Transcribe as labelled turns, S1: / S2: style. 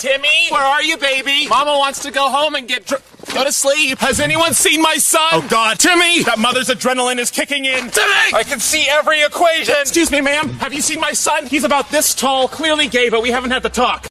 S1: Timmy, where are you, baby? Mama wants to go home and go to sleep. Has anyone seen my son?
S2: Oh, God. Timmy! That mother's adrenaline is kicking in.
S1: Timmy! I can see every equation. Excuse me, ma'am. Have you seen my son? He's about this tall, clearly gay, but we haven't had the talk.